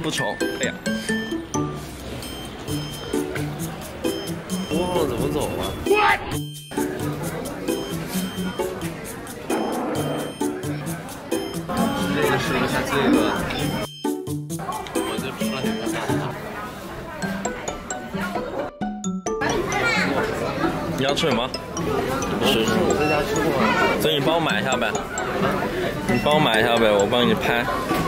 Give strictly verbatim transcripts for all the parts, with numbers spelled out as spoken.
不丑。哎呀， 忘了怎么走啊？ 这个试一下这个，我就吃了两个大的。 你要吃什么？吃。 我在家吃过。 所以你帮我买一下呗。你帮我买一下呗，我帮你拍。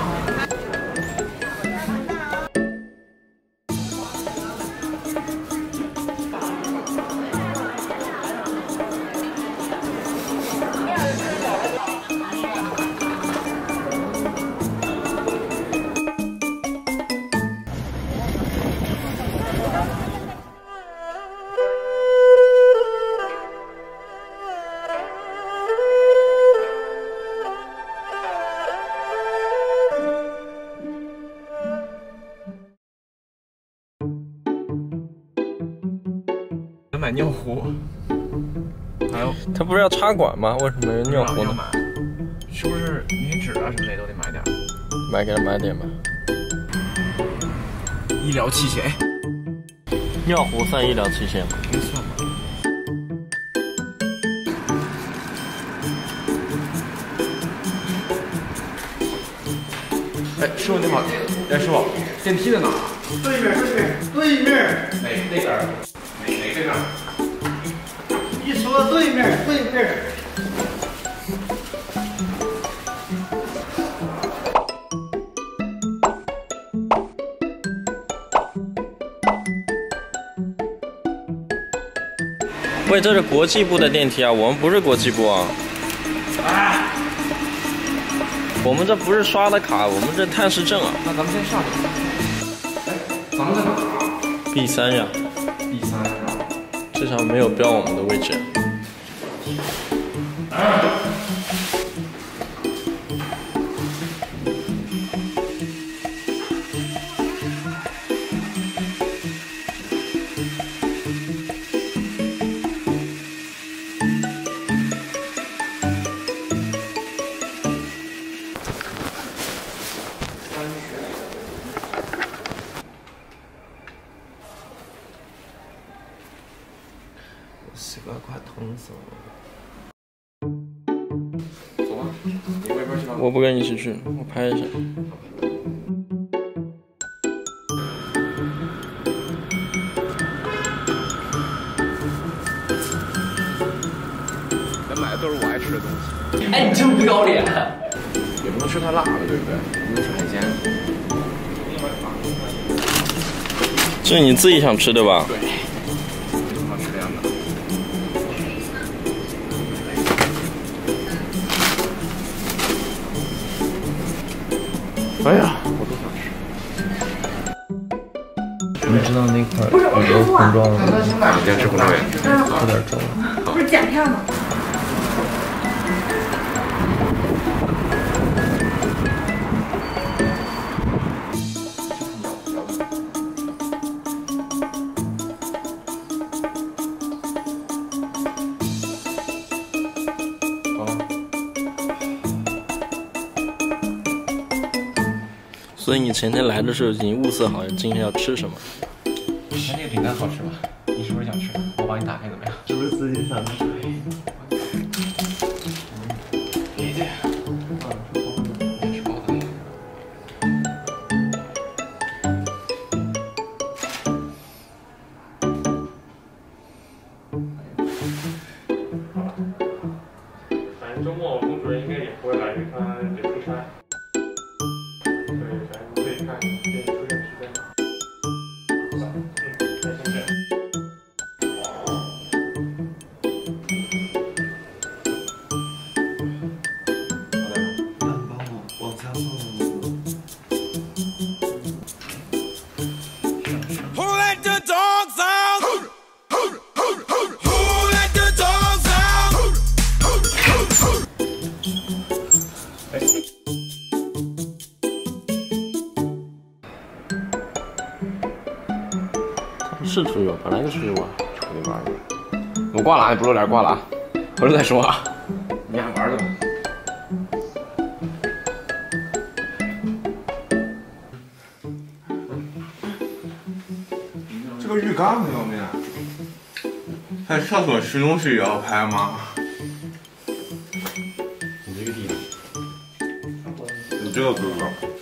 买尿壶，还有他不是要插管吗？为什么尿壶呢？ 是不是棉纸啊什么的都得买点？ 买给他买点吧。 医疗器械， 尿壶算医疗器械吗？ 应算吧。哎，师傅你好，哎师傅，电梯在哪？ 对面，对面，对面。 哪那边？哪哪这边？ 一说对面，对面。 喂，这是国际部的电梯啊，我们不是国际部啊。 啊！ 我们这不是刷的卡，我们这探视证啊。 那咱们先上去。哎，咱们在哪儿啊 ？B 三呀。 B 三是吧？ 这上没有标我们的位置。 膝盖快疼死了。走吧，你外边去吧。 我不跟你一起去，我拍一下。 咱买的都是我爱吃的东西。 哎，你真不要脸！ 也不能吃太辣了，对不对？不能吃海鲜。 这是你自己想吃的吧？ 对。好吃的样子。 哎呀，我都想吃。 你知道那块宇宙红妆吗？ 你先吃红烧面， 有点重。 不是检票吗？ 所以你前天来的时候已经物色好今天要吃什么？ 那个饼干好吃吗？你是不是想吃？我帮你打开怎么样？ 是不是自己想吃？ 理解。吃包子。 反正周末龚主任应该也不会来，因为他得出差。 看电影出现时间吧。嗯，开心点。 那你帮我往家送。Who let the dogs out? Who let the dogs out? 是出去玩，本来就出去玩， 出去玩去。我挂了啊，你不露脸挂了啊，回头再说啊。你俩玩去吧。 这个浴缸很要命啊！在厕所吃东西也要拍吗？ 你这个地方， 你这个哥哥。